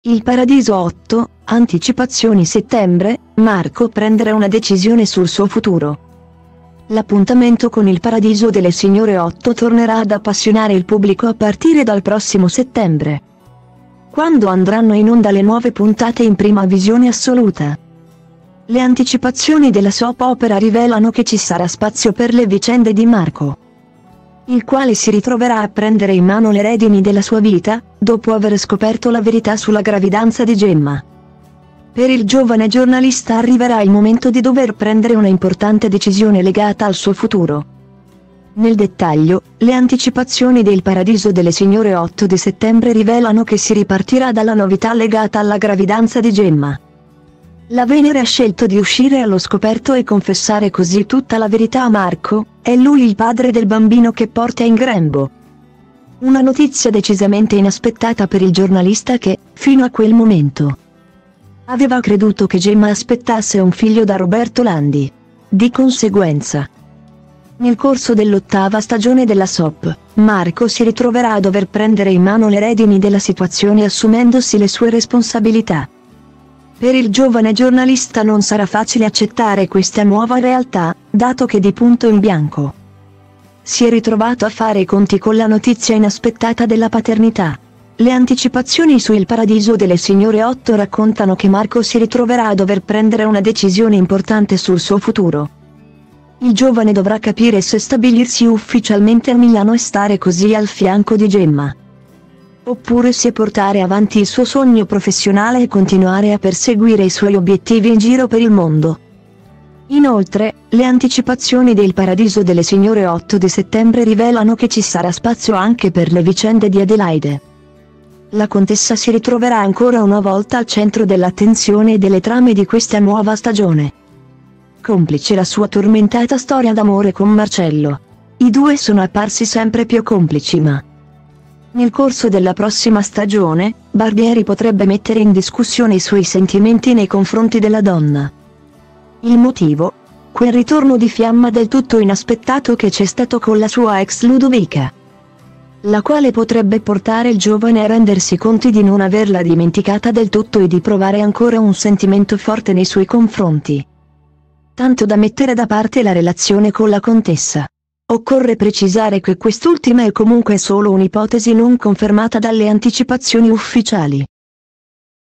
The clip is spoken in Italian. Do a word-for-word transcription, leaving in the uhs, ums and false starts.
Il Paradiso otto, anticipazioni settembre, Marco prenderà una decisione sul suo futuro. L'appuntamento con il Paradiso delle Signore otto tornerà ad appassionare il pubblico a partire dal prossimo settembre, quando andranno in onda le nuove puntate in prima visione assoluta. Le anticipazioni della soap opera rivelano che ci sarà spazio per le vicende di Marco, il quale si ritroverà a prendere in mano le redini della sua vita, dopo aver scoperto la verità sulla gravidanza di Gemma. Per il giovane giornalista arriverà il momento di dover prendere una importante decisione legata al suo futuro. Nel dettaglio, le anticipazioni del Paradiso delle Signore otto di settembre rivelano che si ripartirà dalla novità legata alla gravidanza di Gemma. La Venere ha scelto di uscire allo scoperto e confessare così tutta la verità a Marco, è lui il padre del bambino che porta in grembo. Una notizia decisamente inaspettata per il giornalista che, fino a quel momento, aveva creduto che Gemma aspettasse un figlio da Roberto Landi. Di conseguenza, nel corso dell'ottava stagione della soap, Marco si ritroverà a dover prendere in mano le redini della situazione assumendosi le sue responsabilità. Per il giovane giornalista non sarà facile accettare questa nuova realtà, dato che di punto in bianco si è ritrovato a fare i conti con la notizia inaspettata della paternità. Le anticipazioni su Il Paradiso delle Signore otto raccontano che Marco si ritroverà a dover prendere una decisione importante sul suo futuro. Il giovane dovrà capire se stabilirsi ufficialmente a Milano e stare così al fianco di Gemma, oppure se portare avanti il suo sogno professionale e continuare a perseguire i suoi obiettivi in giro per il mondo. Inoltre, le anticipazioni del Paradiso delle Signore otto di settembre rivelano che ci sarà spazio anche per le vicende di Adelaide. La contessa si ritroverà ancora una volta al centro dell'attenzione e delle trame di questa nuova stagione. Complice la sua tormentata storia d'amore con Marcello, i due sono apparsi sempre più complici ma nel corso della prossima stagione, Barbieri potrebbe mettere in discussione i suoi sentimenti nei confronti della donna. Il motivo? Quel ritorno di fiamma del tutto inaspettato che c'è stato con la sua ex Ludovica, la quale potrebbe portare il giovane a rendersi conto di non averla dimenticata del tutto e di provare ancora un sentimento forte nei suoi confronti, tanto da mettere da parte la relazione con la contessa. Occorre precisare che quest'ultima è comunque solo un'ipotesi non confermata dalle anticipazioni ufficiali.